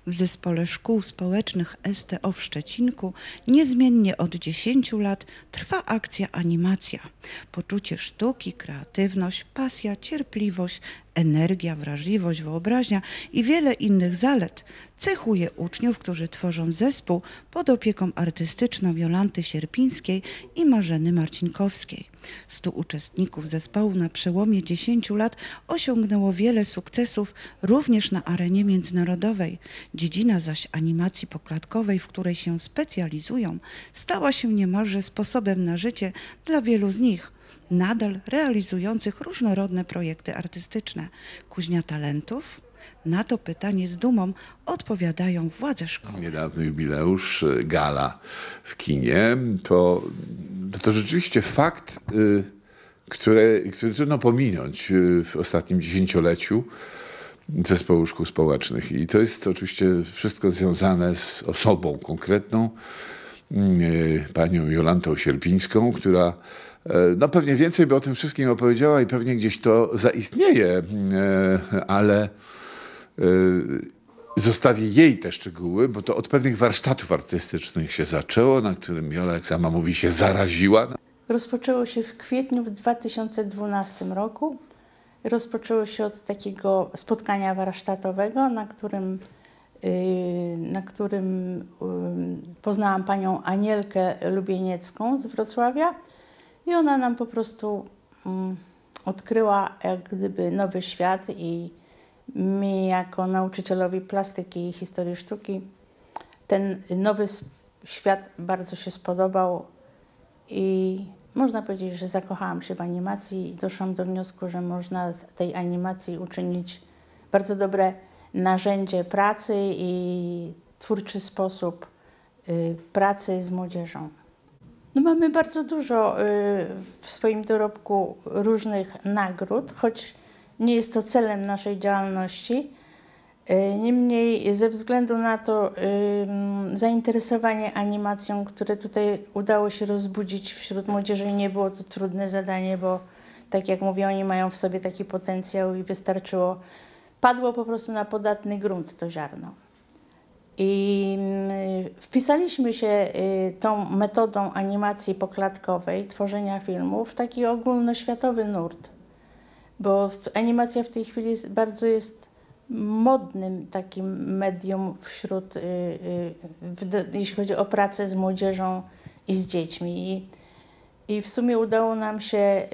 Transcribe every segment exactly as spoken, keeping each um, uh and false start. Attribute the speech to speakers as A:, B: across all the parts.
A: W Zespole Szkół Społecznych S T O w Szczecinku niezmiennie od dziesięciu lat trwa akcja Animacja. Poczucie sztuki, kreatywność, pasja, cierpliwość, energia, wrażliwość, wyobraźnia i wiele innych zalet cechuje uczniów, którzy tworzą zespół pod opieką artystyczną Jolanty Sierpińskiej i Marzeny Marcinkowskiej. Stu uczestników zespołu na przełomie dziesięciu lat osiągnęło wiele sukcesów również na arenie międzynarodowej. Dziedzina zaś animacji poklatkowej, w której się specjalizują, stała się niemalże sposobem na życie dla wielu z nich, nadal realizujących różnorodne projekty artystyczne. Kuźnia talentów? Na to pytanie z dumą odpowiadają władze szkoły.
B: Niedawny jubileusz, gala w kinie, to, to rzeczywiście fakt, y, który, który trudno pominąć w ostatnim dziesięcioleciu Zespołu Szkół Społecznych. I to jest oczywiście wszystko związane z osobą konkretną, y, panią Jolantą Sierpińską, która no pewnie więcej by o tym wszystkim opowiedziała i pewnie gdzieś to zaistnieje, ale zostawię jej te szczegóły, bo to od pewnych warsztatów artystycznych się zaczęło, na którym Jola, jak sama mówi, się zaraziła.
C: Rozpoczęło się w kwietniu w dwa tysiące dwunastym roku. Rozpoczęło się od takiego spotkania warsztatowego, na którym, na którym poznałam panią Anielkę Lubieniecką z Wrocławia. I ona nam po prostu um, odkryła jak gdyby nowy świat i mi jako nauczycielowi plastyki i historii sztuki ten nowy świat bardzo się spodobał i można powiedzieć, że zakochałam się w animacji i doszłam do wniosku, że można z tej animacji uczynić bardzo dobre narzędzie pracy i twórczy sposób y, pracy z młodzieżą. No mamy bardzo dużo y, w swoim dorobku różnych nagród, choć nie jest to celem naszej działalności. Y, niemniej ze względu na to y, zainteresowanie animacją, które tutaj udało się rozbudzić wśród młodzieży, i nie było to trudne zadanie, bo tak jak mówię, oni mają w sobie taki potencjał i wystarczyło, padło po prostu na podatny grunt to ziarno. I wpisaliśmy się tą metodą animacji poklatkowej, tworzenia filmów, w taki ogólnoświatowy nurt, bo animacja w tej chwili jest, bardzo jest modnym takim medium wśród, jeśli chodzi o pracę z młodzieżą i z dziećmi. I, i w sumie udało nam się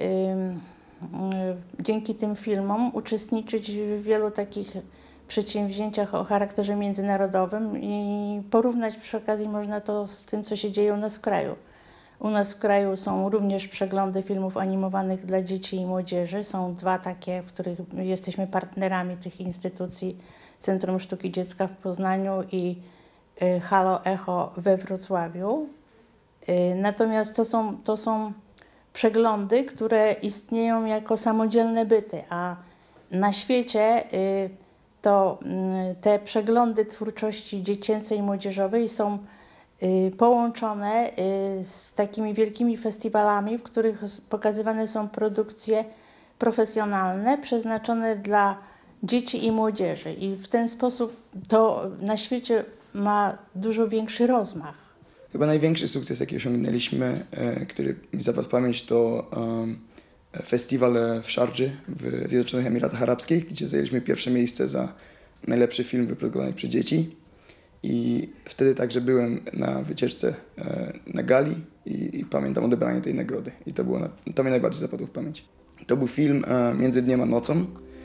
C: dzięki tym filmom uczestniczyć w wielu takich przedsięwzięciach o charakterze międzynarodowym i porównać przy okazji można to z tym, co się dzieje u nas w kraju. U nas w kraju są również przeglądy filmów animowanych dla dzieci i młodzieży. Są dwa takie, w których jesteśmy partnerami tych instytucji. Centrum Sztuki Dziecka w Poznaniu i Halo Echo we Wrocławiu. Natomiast to są, to są przeglądy, które istnieją jako samodzielne byty, a na świecie to te przeglądy twórczości dziecięcej i młodzieżowej są połączone z takimi wielkimi festiwalami, w których pokazywane są produkcje profesjonalne przeznaczone dla dzieci i młodzieży. I w ten sposób to na świecie ma dużo większy rozmach.
D: Chyba największy sukces, jaki osiągnęliśmy, który mi zapadł w pamięć, to festiwal w Szardży w Zjednoczonych Emiratach Arabskich, gdzie zajęliśmy pierwsze miejsce za najlepszy film wyprodukowany przez dzieci. I wtedy także byłem na wycieczce na gali i, i pamiętam odebranie tej nagrody. I to, było, to mnie najbardziej zapadło w pamięć. To był film Między dniem a nocą,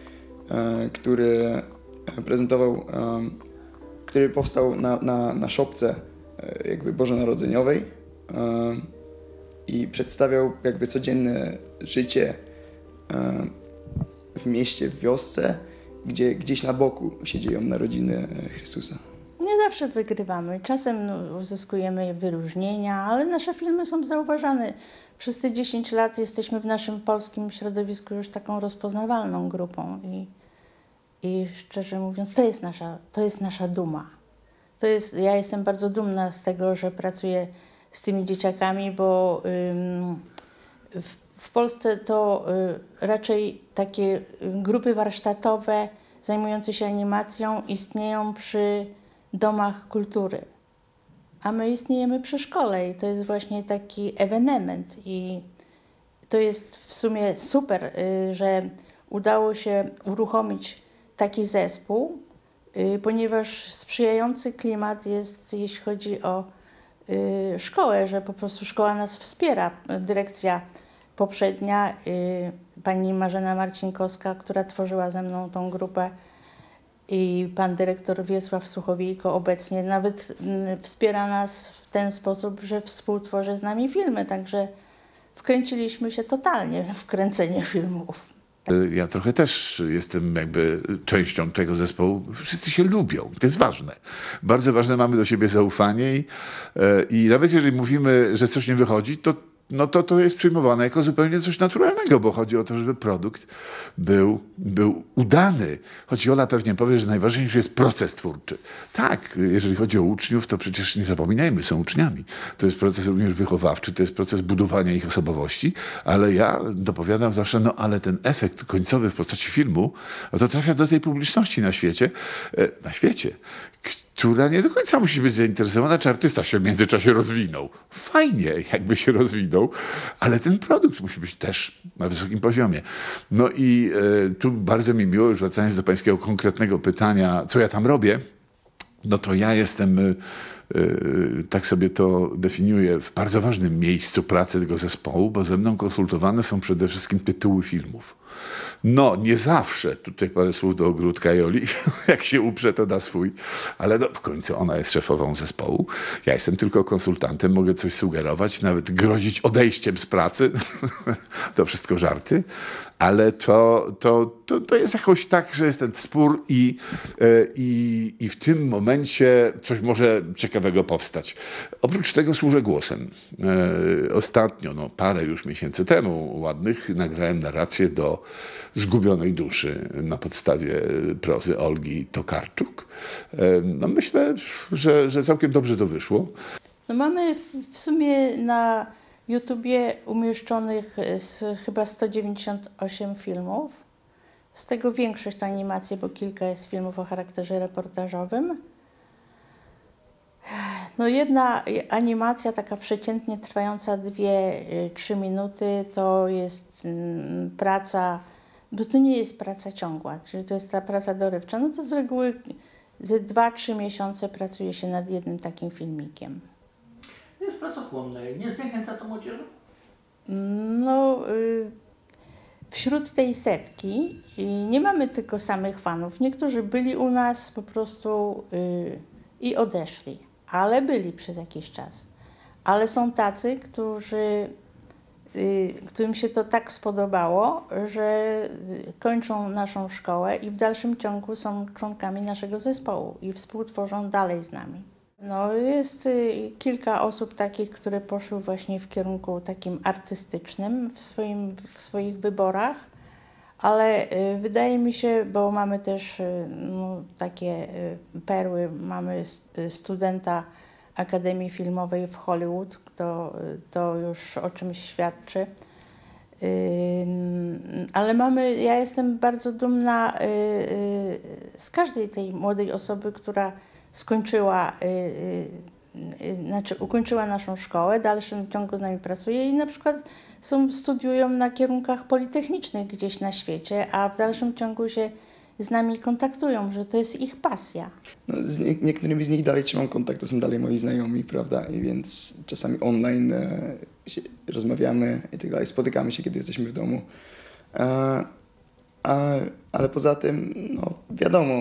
D: który prezentował, który powstał na, na, na szopce jakby bożonarodzeniowej i przedstawiał jakby codzienne życie w mieście, w wiosce, gdzie gdzieś na boku się dzieją narodziny Chrystusa.
C: Nie zawsze wygrywamy, czasem no, uzyskujemy wyróżnienia, ale nasze filmy są zauważane. Przez te dziesięć lat jesteśmy w naszym polskim środowisku już taką rozpoznawalną grupą i, i szczerze mówiąc, to jest nasza, to jest nasza duma. To jest, ja jestem bardzo dumna z tego, że pracuję z tymi dzieciakami, bo ym, w, w Polsce to y, raczej takie grupy warsztatowe zajmujące się animacją istnieją przy domach kultury. A my istniejemy przy szkole i to jest właśnie taki ewenement. I to jest w sumie super, że udało się uruchomić taki zespół, ponieważ sprzyjający klimat jest, jeśli chodzi o szkołę, że po prostu szkoła nas wspiera. Dyrekcja poprzednia, pani Marzena Marcinkowska, która tworzyła ze mną tą grupę, i pan dyrektor Wiesław Suchowiejko obecnie nawet wspiera nas w ten sposób, że współtworzy z nami filmy, także wkręciliśmy się totalnie w kręcenie filmów.
B: Ja trochę też jestem jakby częścią tego zespołu. Wszyscy się lubią. To jest ważne. Bardzo ważne, mamy do siebie zaufanie i, i nawet jeżeli mówimy, że coś nie wychodzi, to no to to jest przyjmowane jako zupełnie coś naturalnego, bo chodzi o to, żeby produkt był, był udany. Choć Jola pewnie powie, że najważniejszy jest proces twórczy. Tak, jeżeli chodzi o uczniów, to przecież nie zapominajmy, są uczniami. To jest proces również wychowawczy, to jest proces budowania ich osobowości, ale ja dopowiadam zawsze, no ale ten efekt końcowy w postaci filmu, no to trafia do tej publiczności na świecie, na świecie, która nie do końca musi być zainteresowana, czy artysta się w międzyczasie rozwinął. Fajnie, jakby się rozwinął, ale ten produkt musi być też na wysokim poziomie. No i e, tu bardzo mi miło, już wracając do pańskiego konkretnego pytania, co ja tam robię, no to ja jestem, e, tak sobie to definiuję, w bardzo ważnym miejscu pracy tego zespołu, bo ze mną konsultowane są przede wszystkim tytuły filmów. No, nie zawsze, tutaj parę słów do Ogródka Joli, jak się uprze, to da swój, ale no, w końcu ona jest szefową zespołu. Ja jestem tylko konsultantem, mogę coś sugerować, nawet grozić odejściem z pracy. To wszystko żarty, ale to, to, to, to jest jakoś tak, że jest ten spór i, i, i w tym momencie coś może ciekawego powstać. Oprócz tego służę głosem. Ostatnio, no parę już miesięcy temu, ładnych, nagrałem narrację do Zgubionej duszy na podstawie prozy Olgi Tokarczuk. No myślę, że, że całkiem dobrze to wyszło.
C: No mamy w sumie na YouTubie umieszczonych chyba sto dziewięćdziesiąt osiem filmów. Z tego większość to animacje, bo kilka jest filmów o charakterze reportażowym. No jedna animacja, taka przeciętnie trwająca dwie trzy minuty, to jest praca, bo to nie jest praca ciągła, czyli to jest ta praca dorywcza. No to z reguły ze dwa trzy miesiące pracuje się nad jednym takim filmikiem.
E: Jest pracochłonne. Nie zniechęca to młodzieży?
C: No, y, wśród tej setki y, nie mamy tylko samych fanów. Niektórzy byli u nas po prostu y, i odeszli, ale byli przez jakiś czas. Ale są tacy, którzy, y, którym się to tak spodobało, że kończą naszą szkołę i w dalszym ciągu są członkami naszego zespołu i współtworzą dalej z nami. No, jest y, kilka osób takich, które poszły właśnie w kierunku takim artystycznym w, swoim, w swoich wyborach, ale y, wydaje mi się, bo mamy też y, no, takie y, perły, mamy st studenta Akademii Filmowej w Hollywood, to, to już o czymś świadczy. Y, ale mamy, ja jestem bardzo dumna y, y, z każdej tej młodej osoby, która skończyła, y, y, y, znaczy ukończyła naszą szkołę, w dalszym ciągu z nami pracuje i na przykład są, studiują na kierunkach politechnicznych gdzieś na świecie, a w dalszym ciągu się z nami kontaktują, że to jest ich pasja.
D: No, z nie, niektórymi z nich dalej trzymam kontakt, to są dalej moi znajomi, prawda? I więc czasami online e, się rozmawiamy i tak dalej, spotykamy się, kiedy jesteśmy w domu. E, a, ale poza tym, no wiadomo,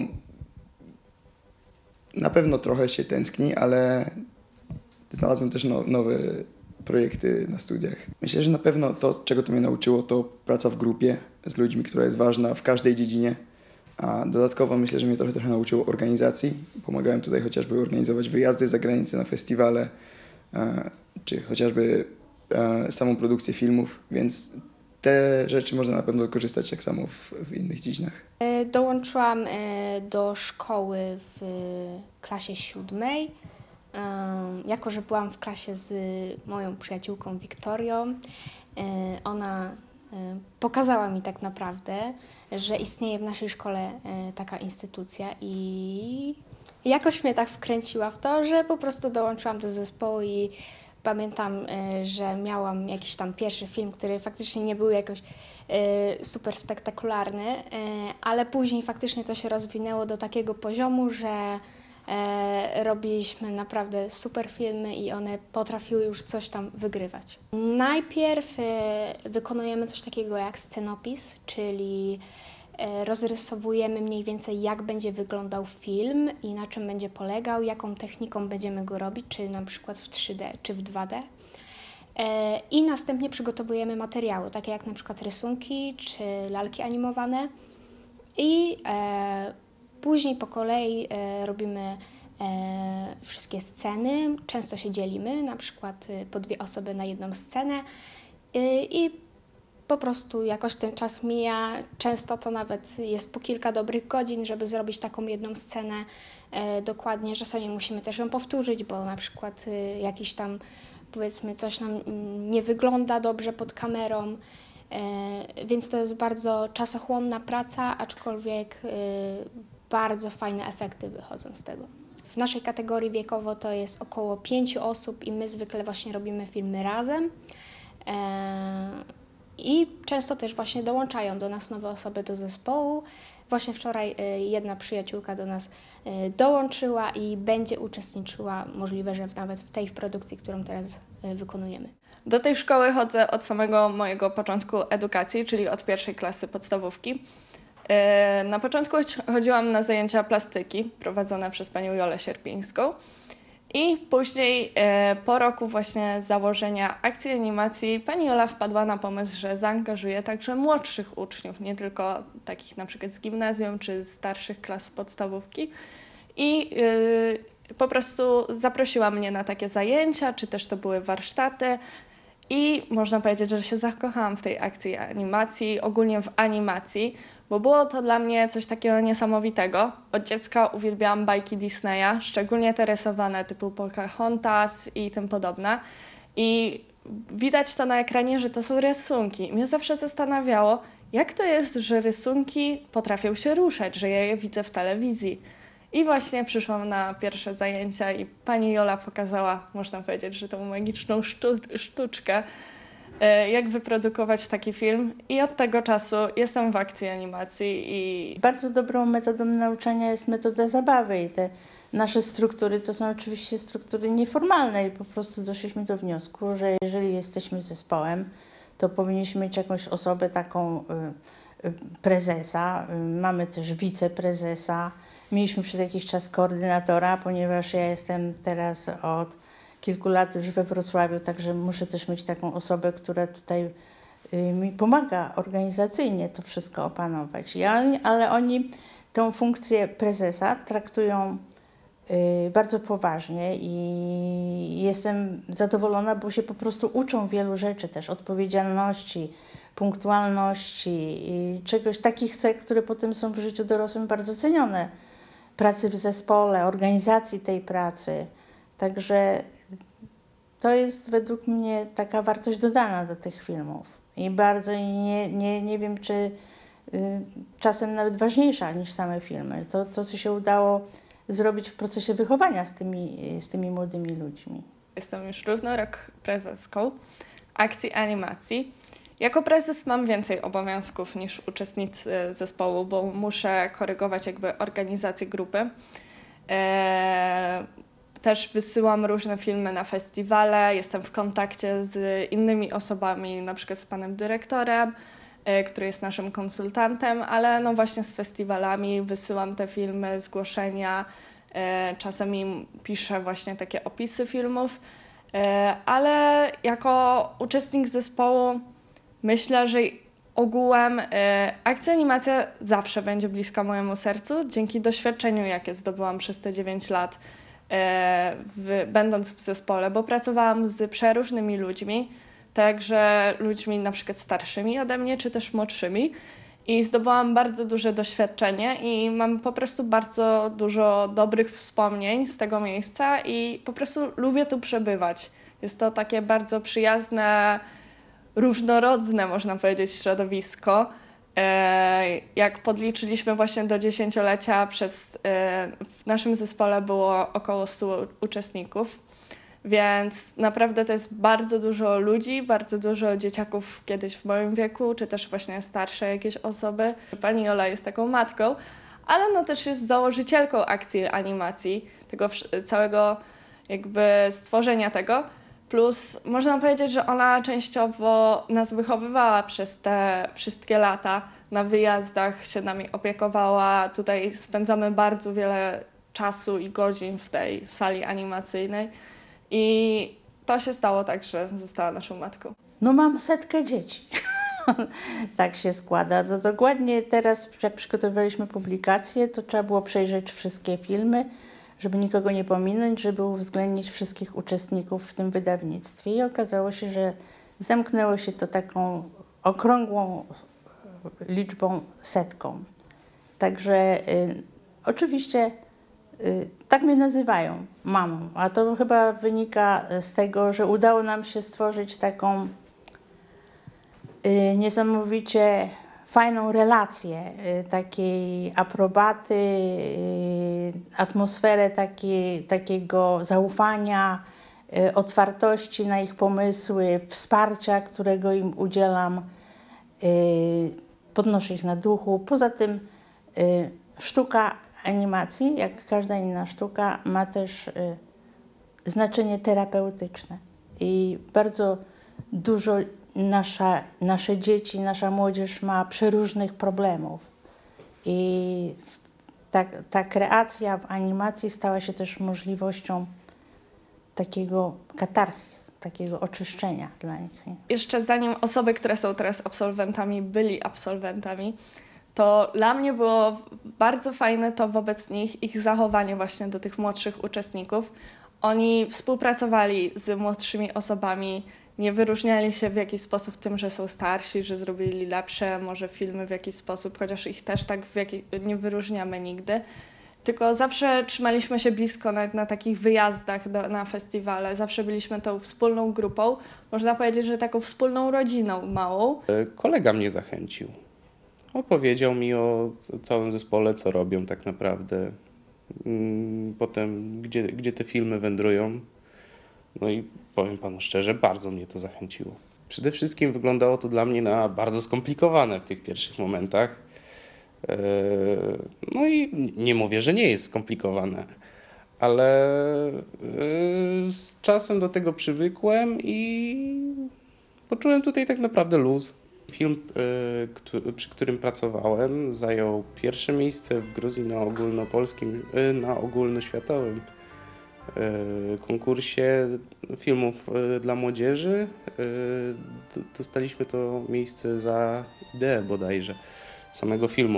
D: na pewno trochę się tęskni, ale znalazłem też no, nowe projekty na studiach. Myślę, że na pewno to, czego to mnie nauczyło, to praca w grupie z ludźmi, która jest ważna w każdej dziedzinie. A dodatkowo myślę, że mnie trochę, trochę nauczyło organizacji. Pomagałem tutaj chociażby organizować wyjazdy za granicę na festiwale, e, czy chociażby e, samą produkcję filmów, więc te rzeczy można na pewno korzystać tak samo w, w innych dziedzinach.
F: Dołączyłam do szkoły w klasie siódmej. Jako że byłam w klasie z moją przyjaciółką Wiktorią, ona pokazała mi tak naprawdę, że istnieje w naszej szkole taka instytucja i Jakoś mnie tak wkręciła w to, że po prostu dołączyłam do zespołu i pamiętam, y, że miałam jakiś tam pierwszy film, który faktycznie nie był jakoś y, super spektakularny, y, ale później faktycznie to się rozwinęło do takiego poziomu, że y, robiliśmy naprawdę super filmy i one potrafiły już coś tam wygrywać. Najpierw y, wykonujemy coś takiego jak scenopis, czyli rozrysowujemy mniej więcej, jak będzie wyglądał film i na czym będzie polegał, jaką techniką będziemy go robić, czy na przykład w trzy D, czy w dwa D. I następnie przygotowujemy materiały, takie jak na przykład rysunki, czy lalki animowane. I później po kolei robimy wszystkie sceny, często się dzielimy, na przykład po dwie osoby na jedną scenę i po prostu jakoś ten czas mija, często to nawet jest po kilka dobrych godzin, żeby zrobić taką jedną scenę e, dokładnie. Czasami musimy też ją powtórzyć, bo na przykład e, jakiś tam, powiedzmy, coś nam nie wygląda dobrze pod kamerą, e, więc to jest bardzo czasochłonna praca, aczkolwiek e, bardzo fajne efekty wychodzą z tego. W naszej kategorii wiekowo to jest około pięciu osób i my zwykle właśnie robimy filmy razem. E, I często też właśnie dołączają do nas nowe osoby do zespołu. Właśnie wczoraj jedna przyjaciółka do nas dołączyła i będzie uczestniczyła, możliwe, że nawet w tej produkcji, którą teraz wykonujemy.
G: Do tej szkoły chodzę od samego mojego początku edukacji, czyli od pierwszej klasy podstawówki. Na początku chodziłam na zajęcia plastyki prowadzone przez panią Jolę Sierpińską. I później e, po roku właśnie założenia akcji animacji pani Jola wpadła na pomysł, że zaangażuje także młodszych uczniów, nie tylko takich na przykład z gimnazjum czy starszych klas podstawówki. I e, po prostu zaprosiła mnie na takie zajęcia, czy też to były warsztaty. I można powiedzieć, że się zakochałam w tej akcji animacji, ogólnie w animacji, bo było to dla mnie coś takiego niesamowitego. Od dziecka uwielbiałam bajki Disneya, szczególnie te rysowane typu Pocahontas i tym podobne. I widać to na ekranie, że to są rysunki. I mnie zawsze zastanawiało, jak to jest, że rysunki potrafią się ruszać, że ja je widzę w telewizji. I właśnie przyszłam na pierwsze zajęcia i pani Jola pokazała, można powiedzieć, że tą magiczną sztu- sztuczkę, jak wyprodukować taki film. I od tego czasu jestem w akcji animacji. I
C: bardzo dobrą metodą nauczania jest metoda zabawy i te nasze struktury to są oczywiście struktury nieformalne i po prostu doszliśmy do wniosku, że jeżeli jesteśmy zespołem, to powinniśmy mieć jakąś osobę taką y, y, prezesa, y, mamy też wiceprezesa. Mieliśmy przez jakiś czas koordynatora, ponieważ ja jestem teraz od kilku lat już we Wrocławiu, także muszę też mieć taką osobę, która tutaj mi pomaga organizacyjnie to wszystko opanować. Ja, ale oni tą funkcję prezesa traktują bardzo poważnie i jestem zadowolona, bo się po prostu uczą wielu rzeczy też, odpowiedzialności, punktualności i czegoś takich cech, które potem są w życiu dorosłym bardzo cenione. Pracy w zespole, organizacji tej pracy. Także to jest według mnie taka wartość dodana do tych filmów. I bardzo nie, nie, nie wiem, czy y, czasem nawet ważniejsza niż same filmy. To, to, co się udało zrobić w procesie wychowania z tymi, z tymi młodymi ludźmi.
G: Jestem już równo rok prezeską akcji animacji. Jako prezes mam więcej obowiązków niż uczestnicy zespołu, bo muszę korygować jakby organizację grupy. Eee, też wysyłam różne filmy na festiwale, jestem w kontakcie z innymi osobami, na przykład z panem dyrektorem, e, który jest naszym konsultantem, ale no właśnie z festiwalami wysyłam te filmy, zgłoszenia, e, czasami piszę właśnie takie opisy filmów, e, ale jako uczestnik zespołu myślę, że ogółem y, akcja animacja zawsze będzie bliska mojemu sercu, dzięki doświadczeniu, jakie zdobyłam przez te dziewięć lat, y, w, będąc w zespole, bo pracowałam z przeróżnymi ludźmi, także ludźmi na przykład starszymi ode mnie, czy też młodszymi i zdobyłam bardzo duże doświadczenie i mam po prostu bardzo dużo dobrych wspomnień z tego miejsca i po prostu lubię tu przebywać. Jest to takie bardzo przyjazne, różnorodne, można powiedzieć, środowisko. E, Jak podliczyliśmy właśnie do dziesięciolecia, przez, e, w naszym zespole było około stu uczestników, więc naprawdę to jest bardzo dużo ludzi, bardzo dużo dzieciaków kiedyś w moim wieku, czy też właśnie starsze jakieś osoby. Pani Jola jest taką matką, ale no też jest założycielką akcji animacji, tego wsz- całego jakby stworzenia tego. Plus można powiedzieć, że ona częściowo nas wychowywała przez te wszystkie lata. Na wyjazdach się nami opiekowała. Tutaj spędzamy bardzo wiele czasu i godzin w tej sali animacyjnej. I to się stało tak, że została naszą matką.
C: No mam setkę dzieci. Tak się składa. No dokładnie teraz, jak przygotowywaliśmy publikację, to trzeba było przejrzeć wszystkie filmy, żeby nikogo nie pominąć, żeby uwzględnić wszystkich uczestników w tym wydawnictwie. I okazało się, że zamknęło się to taką okrągłą liczbą, setką. Także y, oczywiście y, tak mnie nazywają mamą, a to chyba wynika z tego, że udało nam się stworzyć taką y, niesamowicie fajną relację, y, takiej aprobaty, y, atmosferę takiej, takiego zaufania, y, otwartości na ich pomysły, wsparcia, którego im udzielam, y, podnoszę ich na duchu. Poza tym y, sztuka animacji, jak każda inna sztuka, ma też y, znaczenie terapeutyczne i bardzo dużo nasza, nasze dzieci, nasza młodzież ma przeróżnych problemów i ta, ta kreacja w animacji stała się też możliwością takiego katarsis, takiego oczyszczenia dla nich.
G: Jeszcze zanim osoby, które są teraz absolwentami, byli absolwentami, to dla mnie było bardzo fajne to wobec nich, ich zachowanie właśnie do tych młodszych uczestników. Oni współpracowali z młodszymi osobami, nie wyróżniali się w jakiś sposób tym, że są starsi, że zrobili lepsze może filmy w jakiś sposób, chociaż ich też tak w jakiś, nie wyróżniamy nigdy. Tylko zawsze trzymaliśmy się blisko nawet na takich wyjazdach do, na festiwale. Zawsze byliśmy tą wspólną grupą. Można powiedzieć, że taką wspólną rodziną małą.
H: Kolega mnie zachęcił. Opowiedział mi o całym zespole, co robią tak naprawdę. Potem, gdzie, gdzie te filmy wędrują. No i powiem panu szczerze, bardzo mnie to zachęciło. Przede wszystkim wyglądało to dla mnie na bardzo skomplikowane w tych pierwszych momentach. No i nie mówię, że nie jest skomplikowane, ale z czasem do tego przywykłem i poczułem tutaj tak naprawdę luz. Film, przy którym pracowałem, zajął pierwsze miejsce w Gruzji na ogólnopolskim, na ogólnoświatowym konkursie filmów dla młodzieży. Dostaliśmy to miejsce za ideę bodajże samego filmu.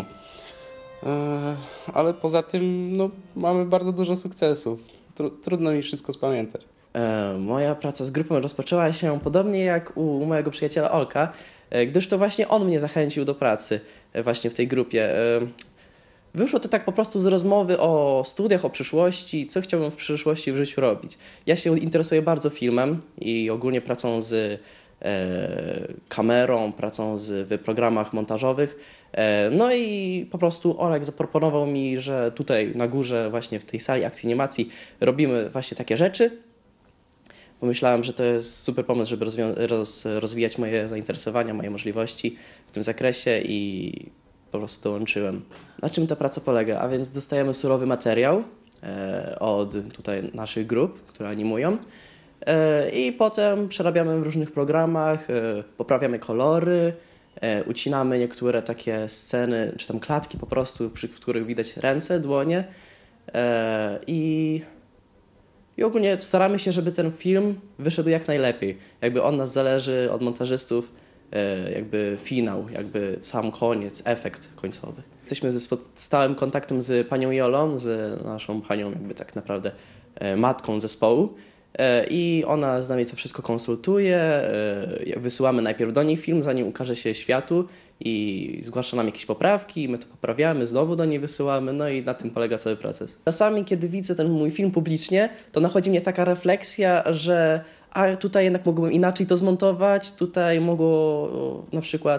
H: Ale poza tym no, mamy bardzo dużo sukcesów. Trudno mi wszystko spamiętać.
I: Moja praca z grupą rozpoczęła się podobnie jak u mojego przyjaciela Olka, gdyż to właśnie on mnie zachęcił do pracy właśnie w tej grupie. Wyszło to tak po prostu z rozmowy o studiach, o przyszłości, co chciałbym w przyszłości w życiu robić. Ja się interesuję bardzo filmem i ogólnie pracą z e, kamerą, pracą z, w programach montażowych. E, no i po prostu Olek zaproponował mi, że tutaj na górze właśnie w tej sali akcji animacji robimy właśnie takie rzeczy. Pomyślałem, że to jest super pomysł, żeby roz, rozwijać moje zainteresowania, moje możliwości w tym zakresie i po prostu dołączyłem. Na czym ta praca polega? A więc dostajemy surowy materiał e, od tutaj naszych grup, które animują e, i potem przerabiamy w różnych programach, e, poprawiamy kolory, e, ucinamy niektóre takie sceny, czy tam klatki po prostu, przy w których widać ręce, dłonie e, i I ogólnie staramy się, żeby ten film wyszedł jak najlepiej. Jakby od nas zależy, od montażystów, jakby finał, jakby sam koniec, efekt końcowy. Jesteśmy ze stałym kontaktem z panią Jolą, z naszą panią jakby tak naprawdę matką zespołu. I ona z nami to wszystko konsultuje, wysyłamy najpierw do niej film, zanim ukaże się światu i zgłasza nam jakieś poprawki, my to poprawiamy, znowu do niej wysyłamy, no i na tym polega cały proces. Czasami, kiedy widzę ten mój film publicznie, to nachodzi mnie taka refleksja, że a tutaj jednak mogłem inaczej to zmontować, tutaj mogło na przykład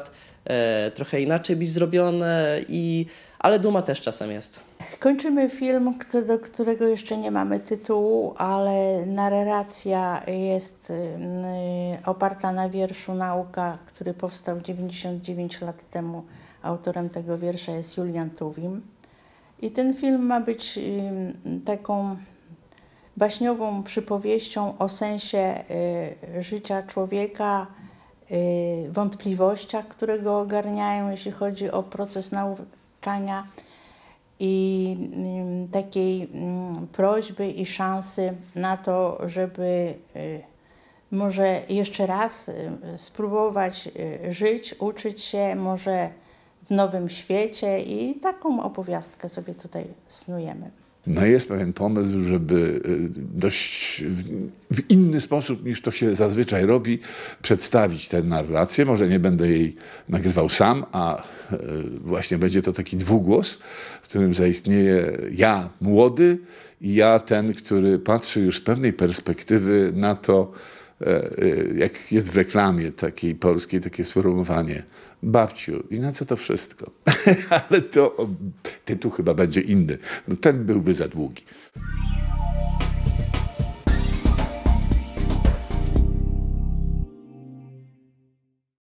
I: e, trochę inaczej być zrobione, i, ale duma też czasem jest.
C: Kończymy film, kto- do którego jeszcze nie mamy tytułu, ale narracja jest y, oparta na wierszu Nauka, który powstał dziewięćdziesiąt dziewięć lat temu. Autorem tego wiersza jest Julian Tuwim. I ten film ma być y, taką baśniową przypowieścią o sensie y, życia człowieka, y, wątpliwościach, które go ogarniają, jeśli chodzi o proces nauczania, i y, takiej y, prośby i szansy na to, żeby y, może jeszcze raz y, spróbować y, żyć, uczyć się, może w nowym świecie, i taką opowiastkę sobie tutaj snujemy.
B: No jest pewien pomysł, żeby y, dość w, w inny sposób niż to się zazwyczaj robi, przedstawić tę narrację. Może nie będę jej nagrywał sam, a y, właśnie będzie to taki dwugłos, w którym zaistnieje ja młody i ja ten, który patrzy już z pewnej perspektywy na to, y, y, jak jest w reklamie takiej polskiej takie sformułowanie: babciu, i na co to wszystko? Ale to o, tytuł chyba będzie inny. No ten byłby za długi.